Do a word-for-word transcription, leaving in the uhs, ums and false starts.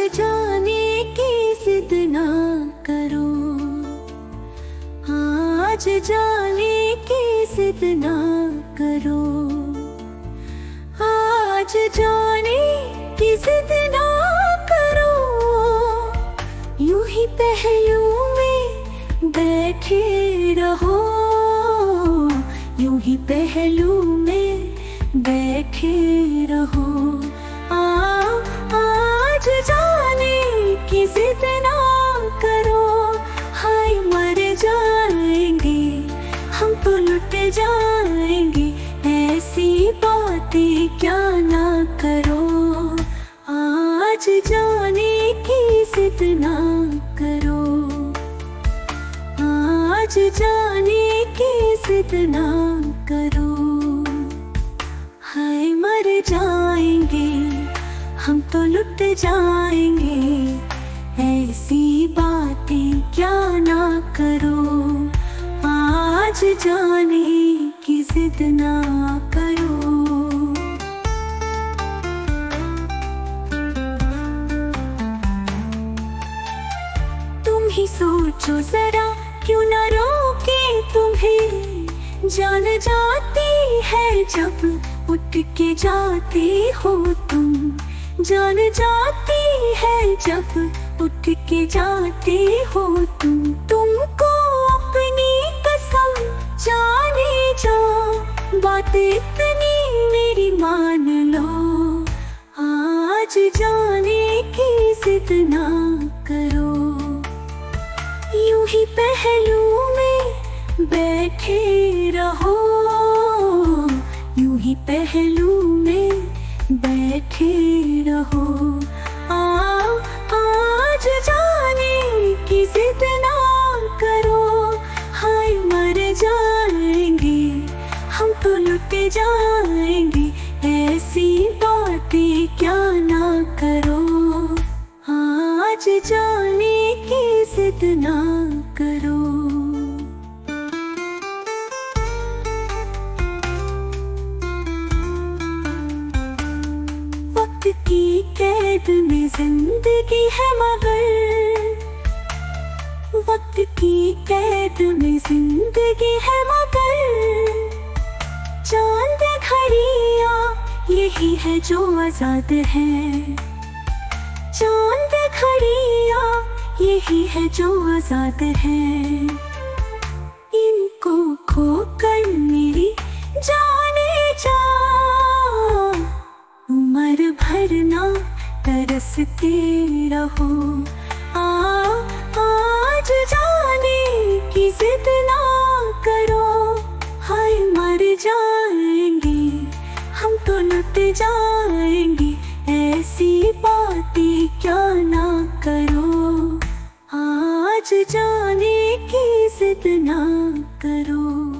जाने की जिद ना करो, आज जाने की जिद ना करो, आज जाने की जिद ना करो। यूं ही पहलू में बैठे रहो, यूं ही पहलू में बैठे रहो। आ, आज जाने की जिद ना करो, हाय मर जाएंगे हम तो लुट जाएंगे, ऐसी बातें क्या ना करो। आज जाने की जिद ना करो, आज जाने की जिद ना करो, हाय मर जाएंगे हम तो लुट जाएंगे, ऐसी बातें क्या ना करो। आज जाने की जिद ना करो। तुम ही सोचो जरा, क्यों ना रोके तुम्हें, जान जाती है जब उठ के जाती हो तुम, जान जाती है जब उठ के जाती हो तुम। तुमको अपनी कसम जाने जा, बात इतनी मेरी मान लो, आज जाने की जिद ना करो। यूं ही पहलू में बैठे रहो, यूं ही पहलू में बैठे रहो। आ, आज जाने की जिद ना करो, हाय मर जाएंगे हम तो लुट जाएंगे, ऐसी बातें क्या ना करो। आज जाने की जिद ना करो। वक्त की कैद में जिंदगी है मगर, वक्त की कैद में जिंदगी है मगर, चांद घड़ियां यही है जो आजाद है, चांद घड़ियां यही है जो आजाद है। इनको खोकर मेरी जाने जा, उम्र भर ना तरसते रहो। आ, आज जाने की जिद ना करो, हाय मर जाएंगे हम तो लुट जाएंगे, ऐसी बातें क्या ना करो। आज जाने की जिद ना करो।